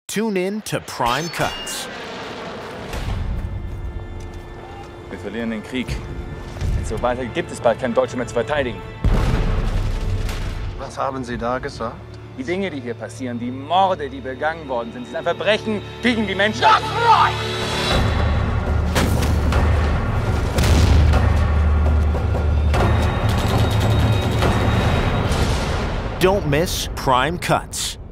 Tune in to Prime Cuts. Wir verlieren den Krieg. Wenn es so weitergeht, gibt es bald kein Deutsche mehr zu verteidigen. Was haben Sie da gesagt? Die Dinge, die hier passieren, die Morde, die begangen worden sind, sind ein Verbrechen gegen die Menschheit. Don't miss Prime Cuts.